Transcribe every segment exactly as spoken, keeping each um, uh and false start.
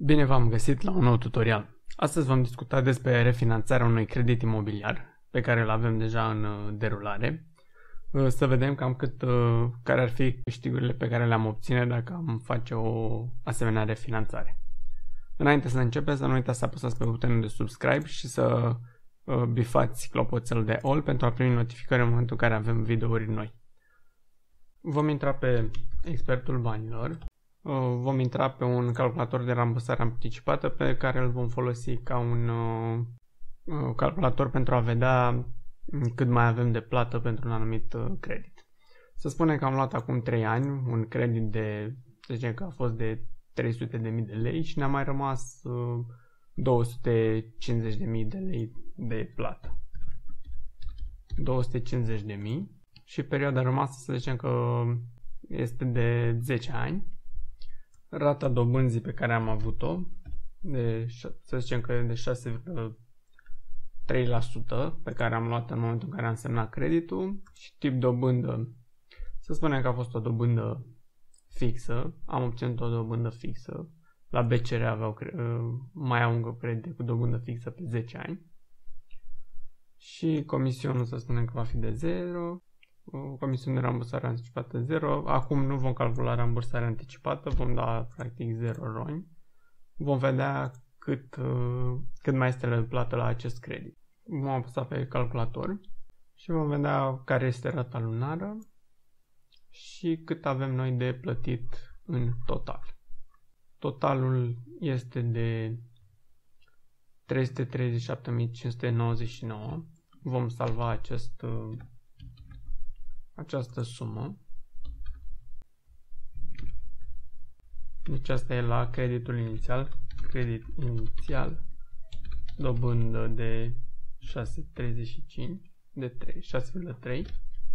Bine v-am găsit la un nou tutorial. Astăzi vom discuta despre refinanțarea unui credit imobiliar pe care îl avem deja în derulare. Să vedem cam cât, care ar fi câștigurile pe care le-am obține dacă am face o asemenea refinanțare. Înainte să începem, să nu uitați să apăsați pe butonul de subscribe și să bifați clopoțelul de all pentru a primi notificări în momentul în care avem videouri noi. Vom intra pe expertul banilor. Vom intra pe un calculator de rambursare anticipată pe care îl vom folosi ca un uh, calculator pentru a vedea cât mai avem de plată pentru un anumit uh, credit. Să spunem că am luat acum trei ani un credit de, să zicem că a fost de trei sute de mii de lei și ne-a mai rămas uh, două sute cincizeci de mii de lei de plată. două sute cincizeci de mii și perioada rămasă să zicem că este de zece ani. Rata dobânzii pe care am avut-o, de, să zicem că e de șase virgulă trei la sută pe care am luat în momentul în care am semnat creditul și tip dobândă, să spunem că a fost o dobândă fixă, am obținut o dobândă fixă, la B C R aveau, mai au încă credite cu dobândă fixă pe zece ani și comisionul să spunem că va fi de zero. Comisiune de rambursare anticipată zero. Acum nu vom calcula rambursarea anticipată, vom da practic zero roni. Vom vedea cât, cât mai este la plată la acest credit. Vom apăsa pe calculator și vom vedea care este rata lunară și cât avem noi de plătit în total. Totalul este de trei sute treizeci și șapte mii cinci sute nouăzeci și nouă. Vom salva acest această sumă. Deci asta e la creditul inițial. Credit inițial, dobândă de șase virgulă treizeci și cinci, de șase virgulă trei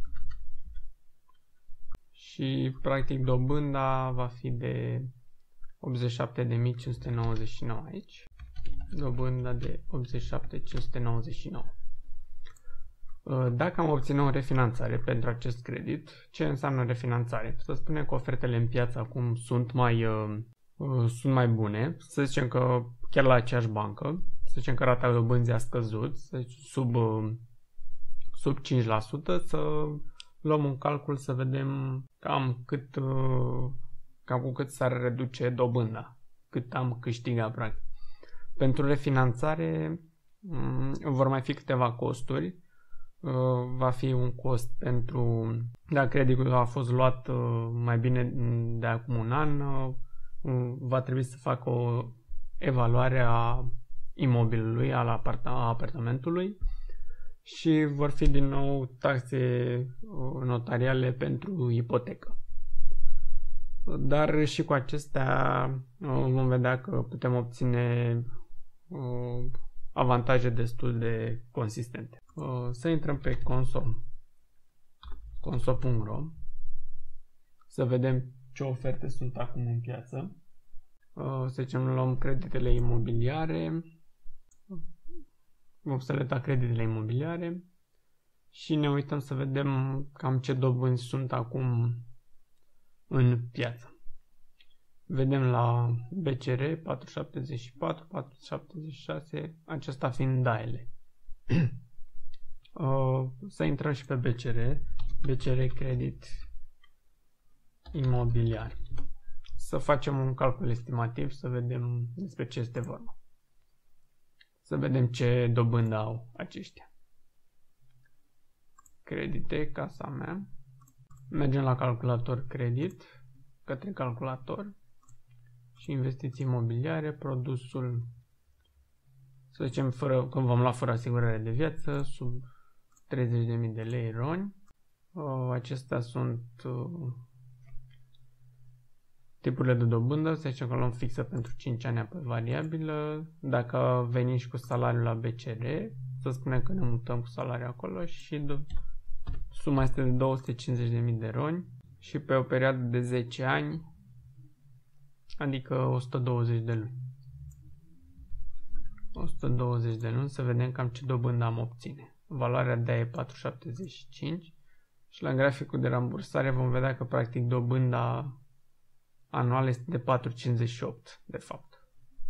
și practic dobânda va fi de optzeci și șapte de mii cinci sute nouăzeci și nouă aici. Dobânda de optzeci și șapte de mii cinci sute nouăzeci și nouă. Dacă am obținut o refinanțare pentru acest credit, ce înseamnă refinanțare? Să spunem că ofertele în piață acum sunt mai, uh, sunt mai bune, să zicem că chiar la aceeași bancă, să zicem că rata dobânzii a scăzut, deci sub, uh, sub cinci la sută, să luăm un calcul să vedem cam cât, uh, cam cu cât s-ar reduce dobânda, cât am câștigat practic. Pentru refinanțare um, vor mai fi câteva costuri. Va fi un cost pentru, dacă creditul a fost luat mai bine de acum un an, va trebui să facă o evaluare a imobilului, al apartamentului și vor fi din nou taxe notariale pentru ipotecă. Dar și cu acestea vom vedea că putem obține avantaje destul de consistente. Să intrăm pe console, console punct ro, să vedem ce oferte sunt acum în piață. Să zicem, luăm creditele imobiliare, vom selecta creditele imobiliare și ne uităm să vedem cam ce dobânzi sunt acum în piață. Vedem la B C R patru sute șaptezeci și patru, patru sute șaptezeci și șase, acesta fiind D A E L. Uh, să intrăm și pe B C R, B C R Credit Imobiliar. Să facem un calcul estimativ, să vedem despre ce este vorba. Să vedem ce dobândă au aceștia. Credite, casa mea. Mergem la calculator credit, către calculator și investiții imobiliare, produsul, să zicem, fără, când vom lua fără asigurare de viață, sub treizeci de mii de lei roni. Uh, acestea sunt uh, tipurile de dobândă, să zicem că luăm fixă pentru cinci ani pe variabilă. Dacă venim și cu salariul la B C R, să spunem că ne mutăm cu salariul acolo și suma este de două sute cincizeci de mii de roni și pe o perioadă de zece ani, adică o sută douăzeci de luni. o sută douăzeci de luni, să vedem cam ce dobândă am obține. Valoarea de a e patru virgulă șaptezeci și cinci și la graficul de rambursare vom vedea că practic dobânda anuală este de patru virgulă cincizeci și opt de fapt.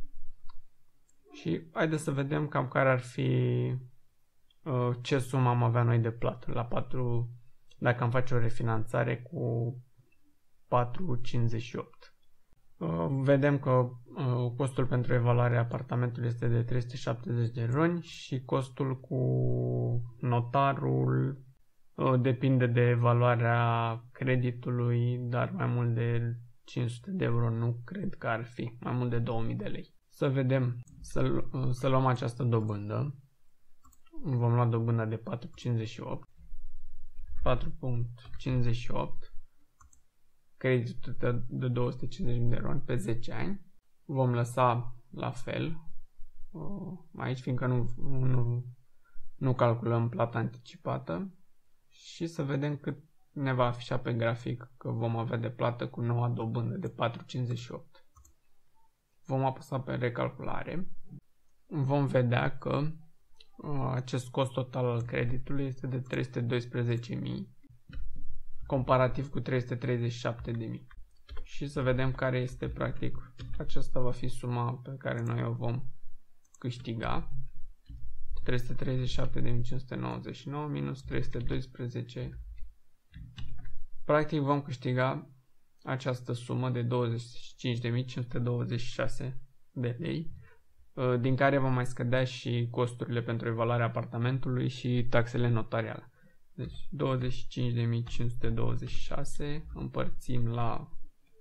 Și haideți să vedem cam care ar fi uh, ce sumă am avea noi de plată la patru, dacă am face o refinanțare cu patru virgulă cincizeci și opt. Uh, vedem că uh, costul pentru evaluarea apartamentului este de trei sute șaptezeci de roni și costul cu notarul uh, depinde de evaluarea creditului, dar mai mult de cinci sute de euro nu cred că ar fi, mai mult de două mii de lei. Să vedem, să, uh, să luăm această dobândă. Vom lua dobânda de patru virgulă cincizeci și opt. patru virgulă cincizeci și opt. Creditul de două sute cincizeci de roni pe zece ani. Vom lăsa la fel aici, fiindcă nu, nu, nu calculăm plata anticipată, și să vedem cât ne va afișa pe grafic că vom avea de plată cu noua dobândă de patru virgulă cincizeci și opt. Vom apăsa pe recalculare. Vom vedea că acest cost total al creditului este de trei sute doisprezece mii, comparativ cu trei sute treizeci și șapte de mii. Și să vedem care este practic, aceasta va fi suma pe care noi o vom câștiga. trei sute treizeci și șapte de mii cinci sute nouăzeci și nouă minus trei sute doisprezece. Practic vom câștiga această sumă de douăzeci și cinci de mii cinci sute douăzeci și șase de lei, din care vom mai scădea și costurile pentru evaluarea apartamentului și taxele notariale. Deci douăzeci și cinci de mii cinci sute douăzeci și șase împărțim la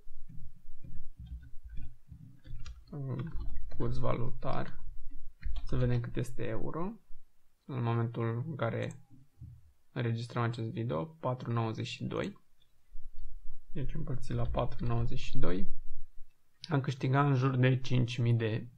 curs valutar, să vedem cât este euro în momentul în care înregistrăm acest video, patru virgulă nouăzeci și doi. Deci împărțit la patru virgulă nouăzeci și doi am câștigat în jur de cinci mii de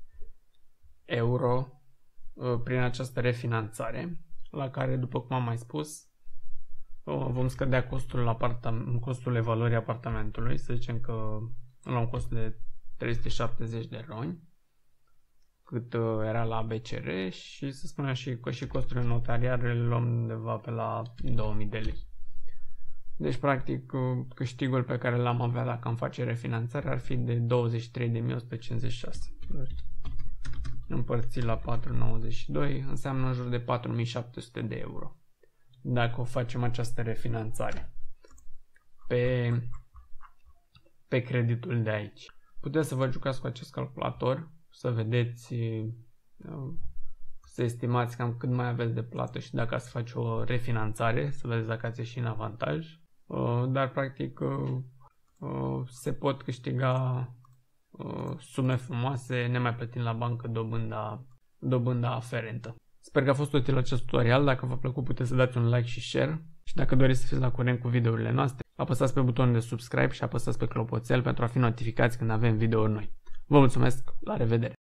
euro prin această refinanțare, la care, după cum am mai spus, vom scădea costul, apartament, costul evaluării apartamentului. Să zicem că luăm costul de trei sute șaptezeci de roni, cât era la B C R, și să spunem și că și costurile notariale le luăm undeva pe la două mii de lei. Deci, practic, câștigul pe care l-am avea dacă am face refinanțare ar fi de douăzeci și trei de mii o sută cincizeci și șase. Împărțit la patru virgulă nouăzeci și doi înseamnă în jur de patru mii șapte sute de euro dacă o facem această refinanțare pe, pe creditul de aici. Puteți să vă jucați cu acest calculator, să vedeți, să estimați cam cât mai aveți de plată și dacă ați face o refinanțare, să vedeți dacă ați ieși în avantaj. Dar practic se pot câștiga sume frumoase nemai plătind la bancă dobânda, dobânda aferentă. Sper că a fost util acest tutorial. Dacă v-a plăcut, puteți să dați un like și share. Și dacă doriți să fiți la curent cu videourile noastre, apăsați pe butonul de subscribe și apăsați pe clopoțel pentru a fi notificați când avem videouri noi. Vă mulțumesc, la revedere!